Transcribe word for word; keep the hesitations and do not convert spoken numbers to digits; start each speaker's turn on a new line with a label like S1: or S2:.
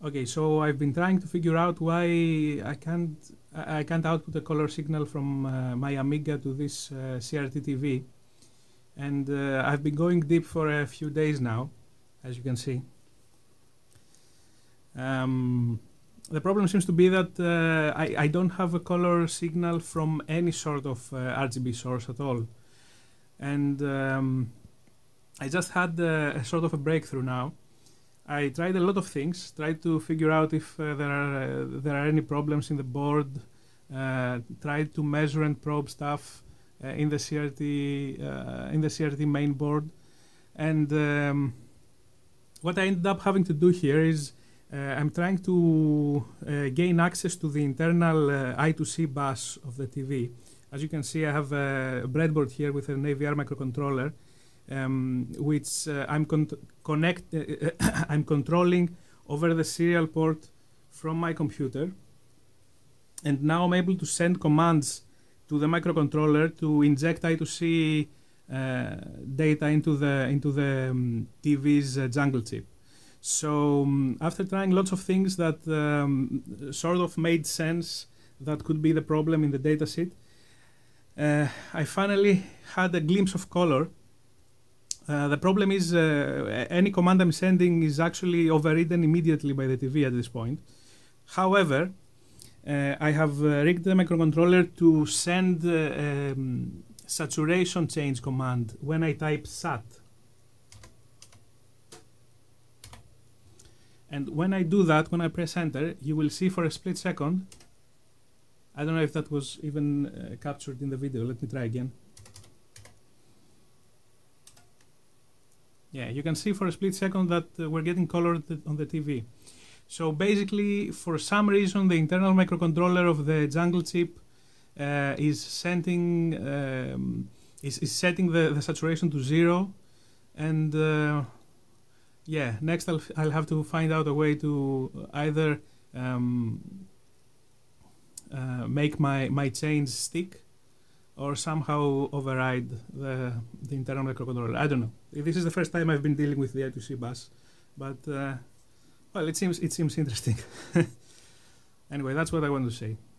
S1: Okay, so I've been trying to figure out why I can't I can't output a color signal from uh, my Amiga to this uh, C R T T V, and uh, I've been going deep for a few days now, as you can see. Um, the problem seems to be that uh, I, I don't have a color signal from any sort of uh, R G B source at all, and um, I just had a, a sort of a breakthrough now. I tried a lot of things, tried to figure out if uh, there are uh, there are any problems in the board, uh, tried to measure and probe stuff uh, in the C R T uh, in the C R T main board, and um, what I ended up having to do here is uh, I'm trying to uh, gain access to the internal uh, I two C bus of the T V. As you can see, I have a breadboard here with an A V R microcontroller. Um, which uh, I'm con connect uh, I'm controlling over the serial port from my computer, and now I'm able to send commands to the microcontroller to inject I two C uh, data into the into the um, T V's uh, jungle chip. So um, after trying lots of things that um, sort of made sense that could be the problem in the datasheet, uh, I finally had a glimpse of color. Uh, the problem is uh, any command I'm sending is actually overridden immediately by the T V at this point. However, uh, I have uh, rigged the microcontroller to send uh, um, saturation change command when I type sat. And when I do that, when I press enter, you will see for a split second. I don't know if that was even uh, captured in the video. Let me try again. Yeah, you can see for a split second that uh, we're getting color on the T V. So basically, for some reason, the internal microcontroller of the jungle chip uh, is sending, um, is, is setting the, the saturation to zero, and uh, yeah, next I'll I'll have to find out a way to either um, uh, make my my change stick, or somehow override the, the internal microcontroller. I don't know. This is the first time I've been dealing with the I two C bus, but uh, well, it seems it seems interesting. Anyway, that's what I want to say.